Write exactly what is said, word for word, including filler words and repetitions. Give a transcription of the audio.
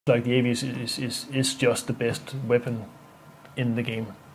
like the Avius is, is is just the best weapon in the game.